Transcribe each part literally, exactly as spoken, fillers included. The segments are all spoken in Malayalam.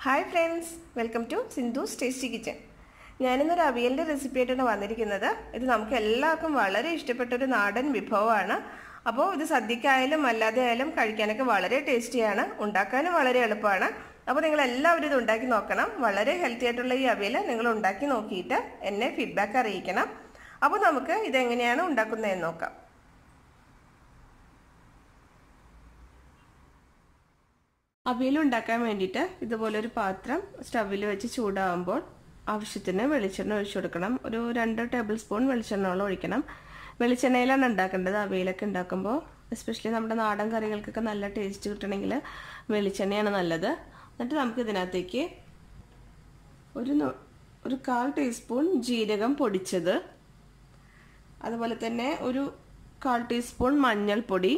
Hi friends, welcome to Sindhu's tasty kitchen. ഞാനിന്നൊരു അവിയലിൻ്റെ റെസിപ്പി ആയിട്ടാണ് വന്നിരിക്കുന്നത്. ഇത് നമുക്ക് എല്ലാവർക്കും വളരെ ഇഷ്ടപ്പെട്ടൊരു നാടൻ വിഭവമാണ്. അപ്പോൾ ഇത് സദ്യക്കായാലും അല്ലാതെ ആയാലും കഴിക്കാനൊക്കെ വളരെ ടേസ്റ്റിയാണ്, ഉണ്ടാക്കാനും വളരെ എളുപ്പമാണ്. അപ്പോൾ നിങ്ങൾ എല്ലാവരും ഇത് ഉണ്ടാക്കി നോക്കണം. വളരെ ഹെൽത്തി ആയിട്ടുള്ള ഈ അവിയൽ നിങ്ങൾ ഉണ്ടാക്കി നോക്കിയിട്ട് എന്നെ ഫീഡ്ബാക്ക് അറിയിക്കണം. അപ്പോൾ നമുക്ക് ഇതെങ്ങനെയാണ് ഉണ്ടാക്കുന്നതെന്ന് നോക്കാം. അവിയൽ ഉണ്ടാക്കാൻ വേണ്ടിയിട്ട് ഇതുപോലൊരു പാത്രം സ്റ്റവിൽ വെച്ച് ചൂടാകുമ്പോൾ ആവശ്യത്തിന് വെളിച്ചെണ്ണ ഒഴിച്ചു കൊടുക്കണം. ഒരു രണ്ട് ടേബിൾ സ്പൂൺ വെളിച്ചെണ്ണയോളം ഒഴിക്കണം. വെളിച്ചെണ്ണയിലാണ് ഉണ്ടാക്കേണ്ടത്. അവിയലൊക്കെ ഉണ്ടാക്കുമ്പോൾ എസ്പെഷ്യലി നമ്മുടെ നാടൻ കറികൾക്കൊക്കെ നല്ല ടേസ്റ്റ് കിട്ടണമെങ്കിൽ വെളിച്ചെണ്ണയാണ് നല്ലത്. എന്നിട്ട് നമുക്ക് ഇതിനകത്തേക്ക് ഒരു ഒരു കാൽ ടീസ്പൂൺ ജീരകം പൊടിച്ചത്, അതുപോലെ തന്നെ ഒരു കാൽ ടീസ്പൂൺ മഞ്ഞൾപ്പൊടി,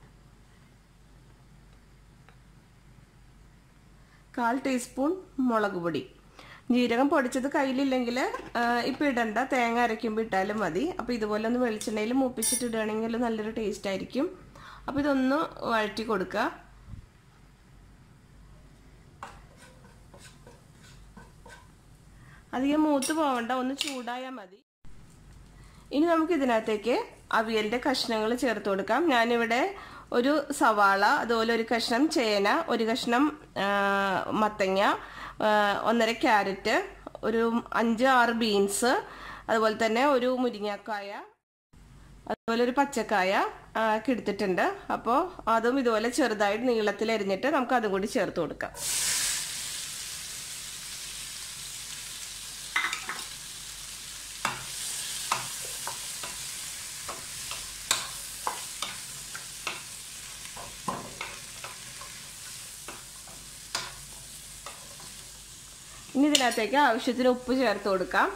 കാൽ ടീസ്പൂൺ മുളക് പൊടി. ജീരകം പൊടിച്ചത് കയ്യിലില്ലെങ്കിൽ ഇപ്പം ഇടണ്ട, തേങ്ങ അരയ്ക്കുമ്പോൾ ഇട്ടാലും മതി. അപ്പോൾ ഇതുപോലെ ഒന്ന് വെളിച്ചെണ്ണയിൽ മൂപ്പിച്ചിട്ട് ഇടുകയാണെങ്കിൽ നല്ലൊരു ടേസ്റ്റ് ആയിരിക്കും. അപ്പോൾ ഇതൊന്ന് വഴറ്റി കൊടുക്കുക. അധികം മൂത്ത് പോവണ്ട, ഒന്ന് ചൂടായാൽ മതി. ഇനി നമുക്ക് ഇതിനകത്തേക്ക് അവിയലിൻ്റെ കഷ്ണങ്ങൾ ചേർത്ത് കൊടുക്കാം. ഞാനിവിടെ ഒരു സവാള, അതുപോലെ ഒരു കഷ്ണം ചേന, ഒരു കഷ്ണം മത്തങ്ങ, ഒന്നര ക്യാരറ്റ്, ഒരു അഞ്ച് ആറ് ബീൻസ്, അതുപോലെ തന്നെ ഒരു മുരിങ്ങക്കായ, അതുപോലെ ഒരു പച്ചക്കായ ഒക്കെ എടുത്തിട്ടുണ്ട്. അപ്പോൾ അതും ഇതുപോലെ ചെറുതായിട്ട് നീളത്തിൽ അരിഞ്ഞിട്ട് നമുക്ക് അതും കൂടി ചേർത്ത് കൊടുക്കാം. ഇനി ഇതിനകത്തേക്ക് ആവശ്യത്തിന് ഉപ്പ് ചേർത്ത് കൊടുക്കാം.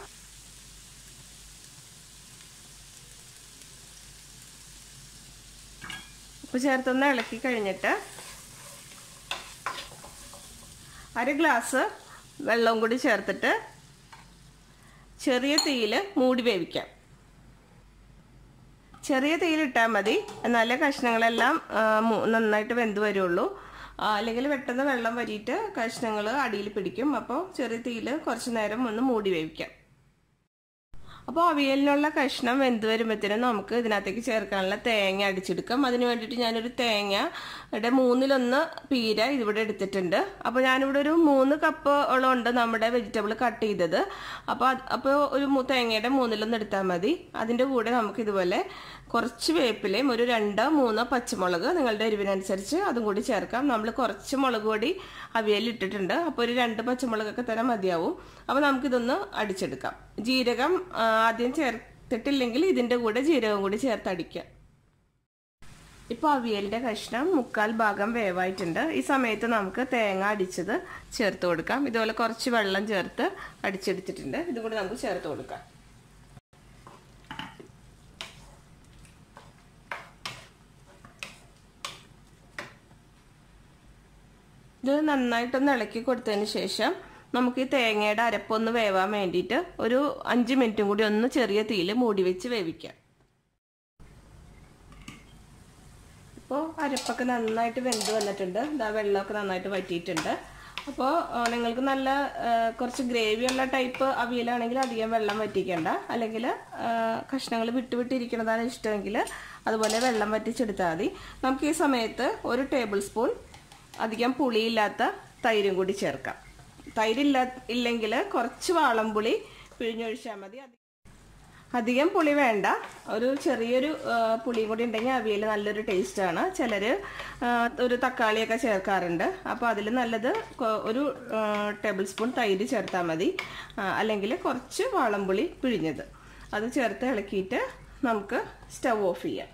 ഉപ്പ് ചേർത്തൊന്ന് ഇളക്കി കഴിഞ്ഞിട്ട് അര ഗ്ലാസ് വെള്ളവും കൂടി ചേർത്തിട്ട് ചെറിയ തീയിൽ മൂടി വേവിക്കാം. ചെറിയ തീയിലിട്ടാൽ മതി, എന്നാലേ കഷ്ണങ്ങളെല്ലാം നന്നായിട്ട് വെന്ത് വരുള്ളൂ. അല്ലെങ്കിൽ പെട്ടെന്ന് വെള്ളം വരിയിട്ട് കഷ്ണങ്ങൾ അടിയിൽ പിടിക്കും. അപ്പോൾ ചെറിയ തീയിൽ കുറച്ച് നേരം ഒന്ന് മൂടി വേവിക്കാം. അപ്പോൾ അവിയലിനുള്ള കഷ്ണം വെന്ത് വരുമ്പോഴത്തേനും നമുക്ക് ഇതിനകത്തേക്ക് ചേർക്കാനുള്ള തേങ്ങ അടിച്ചെടുക്കാം. അതിന് വേണ്ടിയിട്ട് ഞാനൊരു തേങ്ങയുടെ മൂന്നിലൊന്ന് പീര ഇതിവിടെ എടുത്തിട്ടുണ്ട്. അപ്പോൾ ഞാനിവിടെ ഒരു മൂന്ന് കപ്പ് ഓളം ഉണ്ട് നമ്മുടെ വെജിറ്റബിൾ കട്ട് ചെയ്തത്. അപ്പോൾ അപ്പോൾ ഒരു തേങ്ങയുടെ മൂന്നിലൊന്ന് എടുത്താൽ മതി. അതിൻ്റെ കൂടെ നമുക്ക് ഇതുപോലെ കുറച്ച് വേപ്പിലയും ഒരു രണ്ടോ മൂന്നോ പച്ചമുളക് നിങ്ങളുടെ എരിവിനനുസരിച്ച് അതും കൂടി ചേർക്കാം. നമ്മൾ കുറച്ച് മുളക് പൊടി അവിയലിൽ ഇട്ടിട്ടുണ്ട്, അപ്പോൾ ഒരു രണ്ട് പച്ചമുളകൊക്കെ തന്നെ മതിയാവും. അപ്പോൾ നമുക്കിതൊന്ന് അടിച്ചെടുക്കാം. ജീരകം ആദ്യം ചേർത്തിട്ടില്ലെങ്കിൽ ഇതിൻ്റെ കൂടെ ജീരകം കൂടി ചേർത്തടിക്കാം. ഇപ്പോൾ അവിയലിൻ്റെ കഷ്ണം മുക്കാൽ ഭാഗം വേവായിട്ടുണ്ട്. ഈ സമയത്ത് നമുക്ക് തേങ്ങ അടിച്ചത് ചേർത്ത് കൊടുക്കാം. ഇതുപോലെ കുറച്ച് വെള്ളം ചേർത്ത് അടിച്ചെടുത്തിട്ടുണ്ട്. ഇതും കൂടി നമുക്ക് ചേർത്ത് കൊടുക്കാം. ഇത് നന്നായിട്ടൊന്ന് ഇളക്കി കൊടുത്തതിന് ശേഷം നമുക്ക് ഈ തേങ്ങയുടെ അരപ്പൊന്ന് വേവാൻ വേണ്ടിയിട്ട് ഒരു അഞ്ച് മിനിറ്റും കൂടി ഒന്ന് ചെറിയ തീയിൽ മൂടി വെച്ച് വേവിക്കാം. ഇപ്പോൾ അരപ്പൊക്കെ നന്നായിട്ട് വെന്ത് വന്നിട്ടുണ്ട്. ഇതാ വെള്ളമൊക്കെ നന്നായിട്ട് വറ്റിയിട്ടുണ്ട്. അപ്പോൾ നിങ്ങൾക്ക് നല്ല കുറച്ച് ഗ്രേവിയുള്ള ടൈപ്പ് അവിയലാണെങ്കിൽ അധികം വെള്ളം വറ്റിക്കേണ്ട, അല്ലെങ്കിൽ കഷ്ണങ്ങൾ വിട്ടുവിട്ടിരിക്കുന്നതാണ് ഇഷ്ടമെങ്കിൽ അതുപോലെ വെള്ളം വറ്റിച്ചെടുത്താൽ മതി. നമുക്ക് ഈ സമയത്ത് ഒരു ടേബിൾ സ്പൂൺ അധികം പുളിയില്ലാത്ത തൈരും കൂടി ചേർക്കാം. തൈരില്ല ഇല്ലെങ്കിൽ കുറച്ച് വാളംപുളി പിഴിഞ്ഞൊഴിച്ചാൽ മതി. അധികം പുളി വേണ്ട, ഒരു ചെറിയൊരു പുളിയും കൂടി ഉണ്ടെങ്കിൽ അവിയൽ നല്ലൊരു ടേസ്റ്റാണ്. ചിലർ ഒരു തക്കാളിയൊക്കെ ചേർക്കാറുണ്ട്. അപ്പോൾ അതിൽ നല്ലത് ഒരു ടേബിൾ സ്പൂൺ തൈര് ചേർത്താൽ മതി, അല്ലെങ്കിൽ കുറച്ച് വാളംപുളി പിഴിഞ്ഞത് അത് ചേർത്ത് ഇളക്കിയിട്ട് നമുക്ക് സ്റ്റവ് ഓഫ് ചെയ്യാം.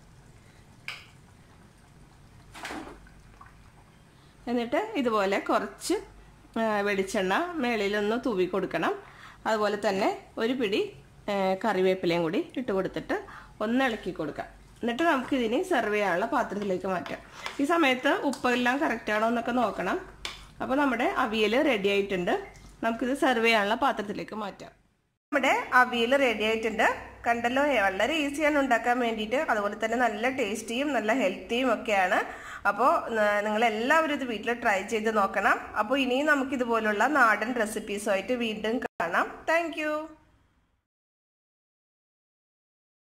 എന്നിട്ട് ഇതുപോലെ കുറച്ച് വെളിച്ചെണ്ണ മേളിലൊന്ന് തൂവി കൊടുക്കണം. അതുപോലെ തന്നെ ഒരു പിടി കറിവേപ്പിലയും കൂടി ഇട്ട് കൊടുത്തിട്ട് ഒന്ന് ഇളക്കി കൊടുക്കാം. എന്നിട്ട് നമുക്കിതിന് സെർവ് ചെയ്യാനുള്ള പാത്രത്തിലേക്ക് മാറ്റാം. ഈ സമയത്ത് ഉപ്പെല്ലാം കറക്റ്റാണോ എന്നൊക്കെ നോക്കണം. അപ്പോൾ നമ്മുടെ അവിയൽ റെഡി ആയിട്ടുണ്ട്. നമുക്കിത് സെർവ് ചെയ്യാനുള്ള പാത്രത്തിലേക്ക് മാറ്റാം. നമ്മുടെ അവിയൽ റെഡി ആയിട്ടുണ്ട്. കണ്ടല്ലോ, വളരെ ഈസിയാണ് ഉണ്ടാക്കാൻ വേണ്ടിയിട്ട്. അതുപോലെ തന്നെ നല്ല ടേസ്റ്റിയും നല്ല ഹെൽത്തിയും ഒക്കെയാണ്. അപ്പോൾ നിങ്ങൾ എല്ലാവരും ഇത് വീട്ടിൽ ട്രൈ ചെയ്ത് നോക്കണം. അപ്പോൾ ഇനിയും നമുക്ക് ഇതുപോലുള്ള നാടൻ റെസിപ്പീസുമായിട്ട് വീണ്ടും കാണാം. താങ്ക്